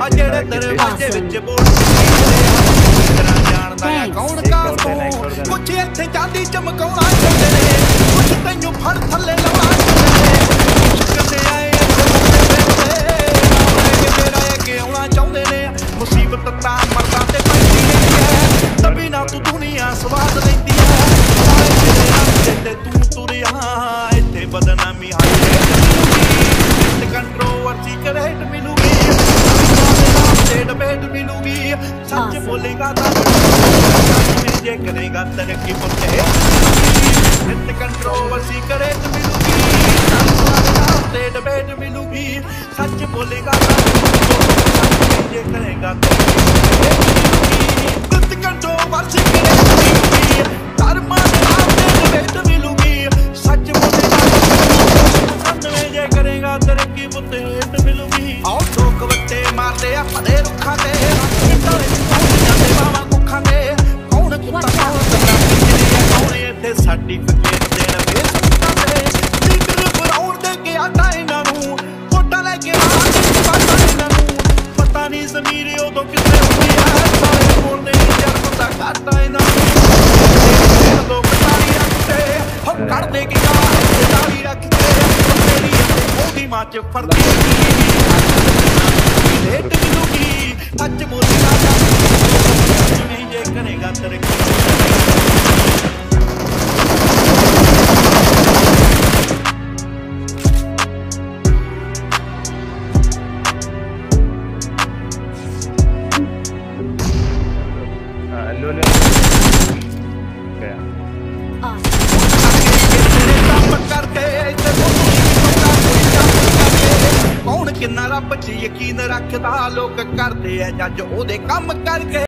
ਆ ਜਿਹੜੇ ਦਰਵਾਜ਼ੇ ਵਿੱਚ ਬੋਲ ਜਾਣਦਾ ਆ ਕੌਣ ਕਾਸ ਤੋਂ ਕੁਛ ਇੱਥੇ ਚਾਂਦੀ ਚਮਕਾਉਣਾ ਚਾਹੁੰਦੇ ਨੇ ਕੁਛ ਤੈਨੂੰ ਫੜ ਥੱਲੇ ਲਾਉਣਾ ਚਾਹੁੰਦੇ ਨੇ ਆਏ ਕੇ ਆਉਣਾ ਚਾਹੁੰਦੇ ਨੇ ਮੁਸੀਬਤ ਤਾਂ ਮਰਦਾਂ ਤੇ ਪੈਂਦੀ ਹੈ ਤਬੀ ਨਾ ਤੂੰ ਦੁਨੀਆ ਸਵਾਦ ਲੈਂਦੀ ਹੈ ਤੇ ਤੂੰ ਤੁਰਿਆ ਇੱਥੇ ਬਦਨਾਮੀ ਹਾਈ ਤੇ ਕੰਟਰੋਵਰਸੀ ਕਰੇਟ ਮਿਲੂਗੀ ਤੇ ਡਿਬੇਟ ਮਿਲੂਗੀ ਸੱਚ ਬੋਲੇਗਾ ਤਾਂ ਜੇ ਕਰੇਗਾ ਤਰੱਕੀ ਪੁੱਤੇ ਤੇ ਕੰਟਰੋਵਰਸੀ ਕਰੇਟ ਮਿਲੂਗੀ ਤੇ ਡਿਬੇਟ ਮਿਲੂਗੀ ਸੱਚ ਬੋਲੇਗਾ ਤਾਂ ਜੇ ਕਰੇਗਾ ਤੇ ਕੰਟਰੋਵਰਸੀ ਕਰੇਟ ਮਿਲੂਗੀ ਧਰਮਾਂ ਦੇ ਨਾਮ ਤੇ ਡਿਬੇਟ ਮਿਲੂਗੀ ਸੱਚ ਬੋਲੇਗਾ ਜੇ ਕਰੇਗਾ ਤਰੱਕੀ ਪੁੱਤੇ ਮਿਲੂਗੀ ਆਓ ਲੋਕ ਵੱਟੇ ਮਾਰਦੇ ਆ ਭਲੇ ਰੁੱਖਾਂ ਤੇ ਜਾਂਦੇ ਬਾਵਾ ਕੁੱਖਾਂ ਤੇ ਕੌਣ ਕੁੱਤਾ ਕੌਣ ਕੌਣ ਇੱਥੇ ਸਰਟੀਫਿਕੇਟ ਦੇਣ ਫੇਸਬੁੱਕਾਂ ਤੇ ਲੀਡਰ ਬਣਾਉਣ ਦੇ ਕੇ ਆਟਾ ਇਹਨਾਂ ਨੂੰ ਵੋਟਾਂ ਲੈ ਕੇ ਆਟਾ ਇਹਨਾਂ ਨੂੰ ਪਤਾ ਨਹੀਂ ਜ਼ਮੀਰ ਉਦੋਂ ਕਿੱਥੇ ਹੁੰਦੀ ਹੈ ਸਾਰੇ ਬੋਲਦੇ ਜਨਮ ਦਾ ਘਾਟਾ ਇਹਨਾਂ ਨੂੰ ਦੋ ਕਟਾਰੀ ਰੱਖਦੇ ਹੋ ਕੱਢਦੇ ਕੀ ਕਟਾਰੀ ਰੱਖਦੇ ਮੇਰੀ ਉਹਦੀ ਮਾਂ ਚ ਫਰਦੀ ਰੇਟ ਮਿਲੂਗੀ ਅੱਜ ਬੋਲੇਗਾ ਜਿਵੇਂ ਜੇ ਕਰੇਗਾ ਤਰੱਕੀ ਕੌਣ ਕਿੰਨਾ ਰੱਬ 'ਚ ਯਕੀਨ ਰੱਖਦਾ ਲੋਕ ਕਰਦੇ ਆ ਜੱਜ ਉਹਦੇ ਕੰਮ ਕਰਕੇ